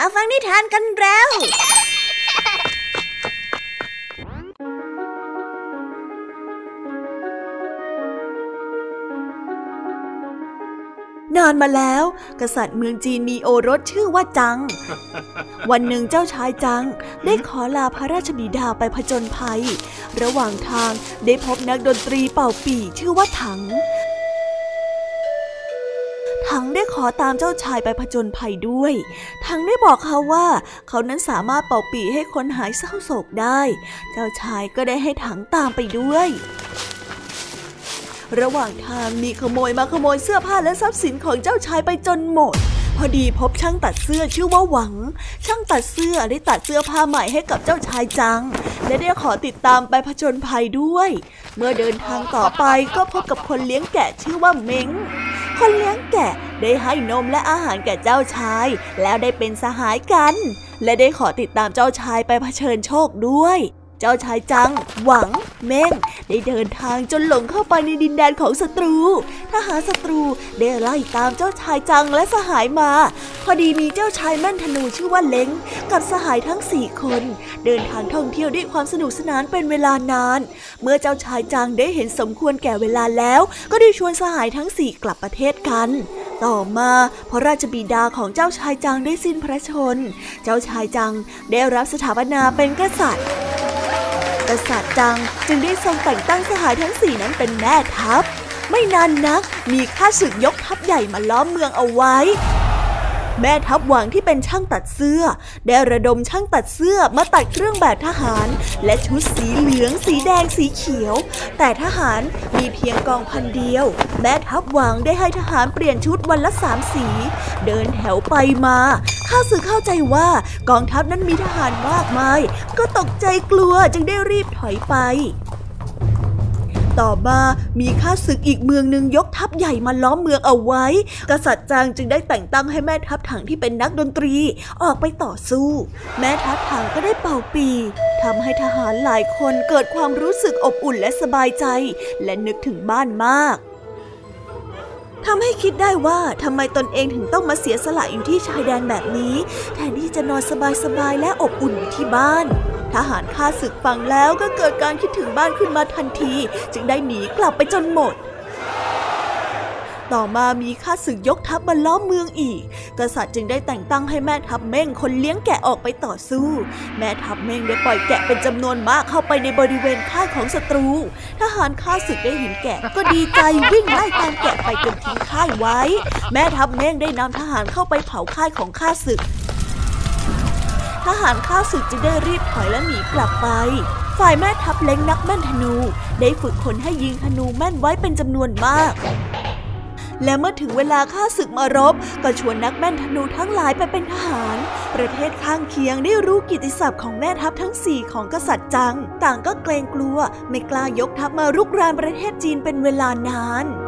ฟังนิทานกันแล้วนานมาแล้วกษัตริย์เมืองจีนมีโอรสชื่อว่าจัง วันหนึ่งเจ้าชายจังได้ขอลาพระราชบิดาไปผจญภัยระหว่างทางได้พบนักดนตรีเป่าปี่ชื่อว่าถังได้ขอตามเจ้าชายไปผจญภัยด้วยถังได้บอกเขาว่าเขานั้นสามารถเป่าปี่ให้คนหายเศร้าโศกได้เจ้าชายก็ได้ให้ถังตามไปด้วยระหว่างทางมีขโมยมาขโมยเสื้อผ้าและทรัพย์สินของเจ้าชายไปจนหมดพอดีพบช่างตัดเสื้อชื่อว่าหวังช่างตัดเสื้อได้ตัดเสื้อผ้าใหม่ให้กับเจ้าชายจังและได้ขอติดตามไปผจญภัยด้วยเมื่อเดินทางต่อไปก็พบกับคนเลี้ยงแกะชื่อว่าเม้งคนเลี้ยงแกะได้ให้นมและอาหารแก่เจ้าชายแล้วได้เป็นสหายกันและได้ขอติดตามเจ้าชายไปเผชิญโชคด้วยเจ้าชายจังหวังเม่งได้เดินทางจนหลงเข้าไปในดินแดนของศัตรูทหารศัตรูได้ไล่ตามเจ้าชายจังและสหายมาพอดีมีเจ้าชายแม่นธนูชื่อว่าเล้งกับสหายทั้ง4คนเดินทางท่องเที่ยวด้วยความสนุกสนานเป็นเวลานานเมื่อเจ้าชายจังได้เห็นสมควรแก่เวลาแล้วก็ได้ชวนสหายทั้ง4กลับประเทศกันต่อมาพระราชบิดาของเจ้าชายจังได้สิ้นพระชนม์เจ้าชายจังได้รับสถาปนาเป็นกษัตริย์กษัตริย์จังจึงได้ทรงแต่งตั้งสหายทั้ง4นั้นเป็นแม่ทัพไม่นานนักมีข้าศึกยกทัพใหญ่มาล้อมเมืองเอาไว้แม่ทัพหวังที่เป็นช่างตัดเสื้อได้ระดมช่างตัดเสื้อมาตัดเครื่องแบบทหารและชุดสีเหลืองสีแดงสีเขียวแต่ทหารมีเพียงกองพันเดียวแม่ทัพหวังได้ให้ทหารเปลี่ยนชุดวันละ3 สีเดินแถวไปมาข้าศึกเข้าใจว่ากองทัพนั้นมีทหารมากมายก็ตกใจกลัวจึงได้รีบถอยไปต่อมามีข้าศึกอีกเมืองหนึ่งยกทัพใหญ่มาล้อมเมืองเอาไว้กษัตริย์จางจึงได้แต่งตั้งให้แม่ทัพถังที่เป็นนักดนตรีออกไปต่อสู้แม่ทัพถังก็ได้เป่าปี่ทำให้ทหารหลายคนเกิดความรู้สึกอบอุ่นและสบายใจและนึกถึงบ้านมากทำให้คิดได้ว่าทำไมตนเองถึงต้องมาเสียสละอยู่ที่ชายแดนแบบนี้แทนที่จะนอนสบายๆและอบอุ่นอยู่ที่บ้านทหารข้าศึกฟังแล้วก็เกิดการคิดถึงบ้านขึ้นมาทันทีจึงได้หนีกลับไปจนหมดต่อมามีข้าศึกยกทัพมาล้อมเมืองอีกกษัตริย์จึงได้แต่งตั้งให้แม่ทัพเม่งคนเลี้ยงแกะออกไปต่อสู้แม่ทัพเม่งได้ปล่อยแกะเป็นจำนวนมากเข้าไปในบริเวณค่ายของศัตรูทหารข้าศึกได้เห็นแกะก็ดีใจวิ่งไล่ตามแกะไปจนทิ้งค่ายไว้แม่ทัพเม่งได้นำทหารเข้าไปเผาค่ายของข้าศึกทหารข้าศึกจึงได้รีบถอยและหนีกลับไปฝ่ายแม่ทัพเล้งนักแม่นธนูได้ฝึกคนให้ยิงธนูแม่นไว้เป็นจำนวนมากและเมื่อถึงเวลาข้าศึกมารบก็ชวนนักแม่นธนูทั้งหลายไปเป็นทหารประเทศข้างเคียงได้รู้กิตติศัพท์ของแม่ทัพทั้ง4ของกษัตริย์จังต่างก็เกรงกลัวไม่กล้ายกทัพมารุกรานประเทศจีนเป็นเวลานาน